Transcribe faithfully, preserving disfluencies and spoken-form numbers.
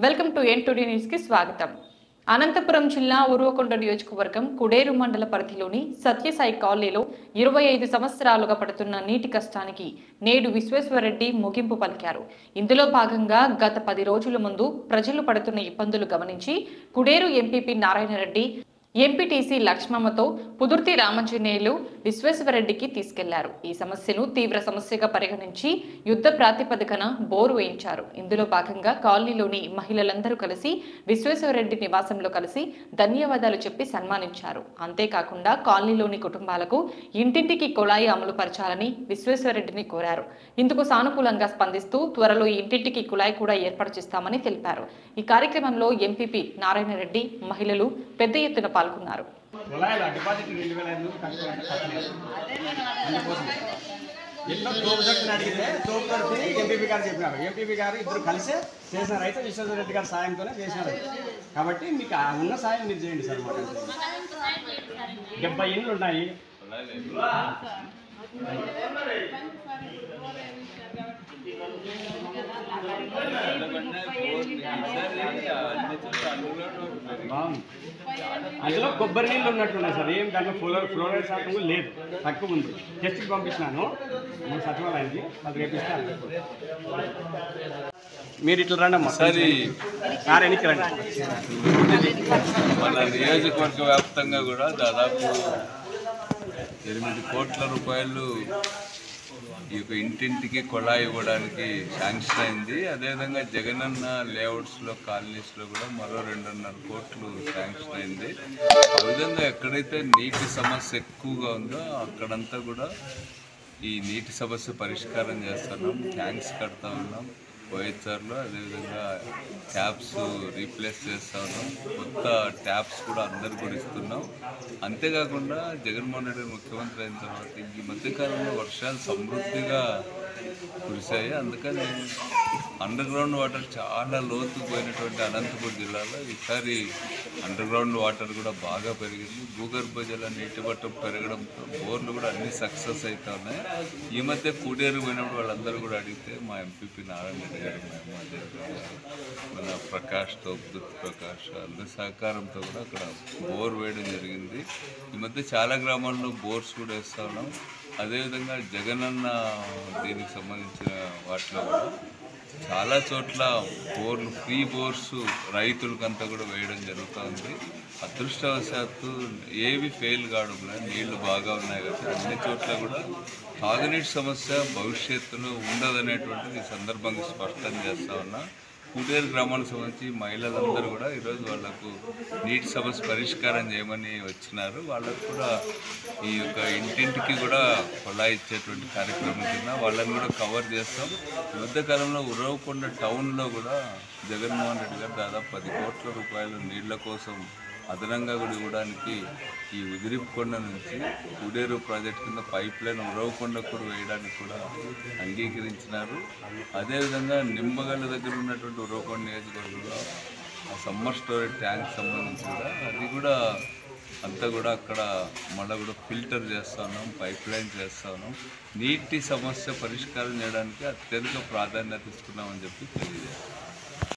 Welcome to N today news కి స్వాగతం. అనంతపురం జిల్లా ఉరువకొండ నియోజకవర్గం కుడేరు మండల పరిధిలోని సత్యసాయి కాలనీలో ఇరవై ఐదు సంవత్సరాలుగా పడుతున్న నీటి కష్టానికి నేడు విశ్వేశ్వరరెడ్డి ముగింపు పలికారు. ఇందులో భాగంగా గత పది రోజుల ముందు ప్రజలు పడుతున్న ఇబ్బందులు గమనించి కుడేరు ఎంపీపీ నారాయణరెడ్డి ఎంపీటీసీ లక్ష్మమ్మతో పుదుర్తి రామంజనేయులు విశ్వేశ్వరరెడ్డికి తీసుకెళ్లారు. ఈ సమస్యను తీవ్ర సమస్యగా పరిగణించి యుద్ధ ప్రాతిపదికన బోరు వేయించారు. ఇందులో భాగంగా కాలనీలోని మహిళలందరూ కలిసి విశ్వేశ్వరరెడ్డి నివాసంలో కలిసి ధన్యవాదాలు చెప్పి సన్మానించారు. అంతేకాకుండా కాలనీలోని కుటుంబాలకు ఇంటింటికి కుళాయి అమలు పరచాలని విశ్వేశ్వరరెడ్డిని కోరారు. ఇందుకు సానుకూలంగా స్పందిస్తూ త్వరలో ఇంటింటికి కుళాయి కూడా ఏర్పాటు చేస్తామని తెలిపారు. ఈ కార్యక్రమంలో ఎంపీపీ నారాయణరెడ్డి మహిళలు పెద్ద ఎత్తున పాల్గొన్నారు. ఎన్నో తోపుదొట్టుని అడిగితే తోపుదొట్టుని ఎంపీపీ గారు చెప్పినారు. ఎంపీపీ గారు ఇద్దరు కలిసే చేసినారు. అయితే విశ్వేశ్వరరెడ్డి గారి సాయంతోనే చేసినారు. కాబట్టి మీకు ఉన్న సాయం మీరు చేయండి సార్. మాట డెబ్బై ఇండ్లు ఉన్నాయి. అందులో కొబ్బరి నీళ్ళు ఉన్నట్టున్నాయి సార్. ఏం దాంట్లో ఫ్లోరైడ్ ఫ్లోరైడ్ శాతం లేదు, తక్కువ ఉంది. టెస్ట్కి పంపిస్తున్నాను నేను సచివాలయానికి, అది రేపిస్తాను. మీరు ఇట్లా రండి అమ్మా సరే సార్, ఎన్నికి రండి. మన నియోజకవర్గ వ్యాప్తంగా కూడా దాదాపు ఎనిమిది కోట్ల రూపాయలు ఈ యొక్క ఇంటింటికి కొళాయి ఇవ్వడానికి శాంక్షన్ అయింది. అదేవిధంగా జగనన్న లేఅవుట్స్లో కాలనీస్లో కూడా మరో రెండున్నర కోట్లు శాంక్షన్ అయింది. ఆ విధంగా ఎక్కడైతే నీటి సమస్య ఎక్కువగా ఉందో అక్కడంతా కూడా ఈ నీటి సమస్య పరిష్కారం చేస్తున్నాం. ట్యాంక్స్ కడతా ఉన్నాం వైఎస్ఆర్లో. అదేవిధంగా ట్యాప్స్ రీప్లేస్ చేస్తూ ఉన్నాం. కొత్త ట్యాప్స్ కూడా అందరు కూడా ఇస్తున్నాం. అంతేకాకుండా జగన్మోహన్ రెడ్డి ముఖ్యమంత్రి అయిన తర్వాత ఈ మధ్యకాలంలో వర్షాలు సమృద్ధిగా కురిశాయి. అందుకని అండర్ గ్రౌండ్ వాటర్ చాలా లోతు పోయినటువంటి అనంతపురం జిల్లాలో ఈసారి అండర్ గ్రౌండ్ వాటర్ కూడా బాగా పెరిగింది. భూగర్భ జల నీటి మట్టం పెరగడంతో బోర్లు కూడా అన్ని సక్సెస్ అవుతా ఉన్నాయి. ఈ మధ్య కూడేరు పోయినప్పుడు వాళ్ళందరూ కూడా అడిగితే మా ఎంపీపీ నారాయణ రెడ్డి గారు, మన ప్రకాష్ తోపుదుర్తి ప్రకాష్ అందరి సహకారంతో కూడా అక్కడ బోర్ వేయడం జరిగింది. ఈ మధ్య చాలా గ్రామాల్లో బోర్స్ కూడా వేస్తూ ఉన్నాం. అదేవిధంగా జగనన్న దీనికి సంబంధించిన వాటిలో కూడా చాలా చోట్ల బోర్లు ఫ్రీ బోర్స్ రైతులకంతా కూడా వేయడం జరుగుతుంది. అదృష్టవశాత్తు ఏవి ఫెయిల్ కావడం లేదు, నీళ్లు బాగా ఉన్నాయి కాబట్టి అన్ని చోట్ల కూడా తాగునీటి సమస్య భవిష్యత్తులో ఉండదనేటువంటిది ఈ సందర్భంగా స్పష్టం చేస్తా ఉన్నా. కుడేరు గ్రామానికి సంబంధించి మహిళలందరూ కూడా ఈరోజు వాళ్లకు నీటి సమస్య పరిష్కారం చేయమని వచ్చినారు. వాళ్ళకు కూడా ఈ యొక్క ఇంటింటికి కూడా కొళాయి ఇచ్చేటువంటి కార్యక్రమం కింద వాళ్ళని కూడా కవర్ చేస్తాం. ఈ మధ్యకాలంలో ఉరవకొండ టౌన్లో కూడా జగన్మోహన్ రెడ్డి గారు దాదాపు పది కోట్ల రూపాయలు నీళ్ల కోసం అదనంగా కూడా ఇవ్వడానికి ఈ ఉదిరికొండ నుంచి కుడేరు ప్రాజెక్ట్ కింద పైప్ లైన్ ఉరవకొండ కూడా వేయడానికి కూడా అంగీకరించినారు. అదేవిధంగా నిమ్మగల్ల దగ్గర ఉన్నటువంటి ఉరవకొండ నియోజకవర్గంలో ఆ సమ్మర్ స్టోరేజ్ ట్యాంక్ సంబంధించి కూడా అది కూడా అంతా కూడా అక్కడ మళ్ళీ కూడా ఫిల్టర్ చేస్తూ ఉన్నాం, పైప్ లైన్ చేస్తూ ఉన్నాం. నీటి సమస్య పరిష్కారం చేయడానికి అత్యధిక ప్రాధాన్యత ఇస్తున్నామని చెప్పి తెలియజేస్తాం.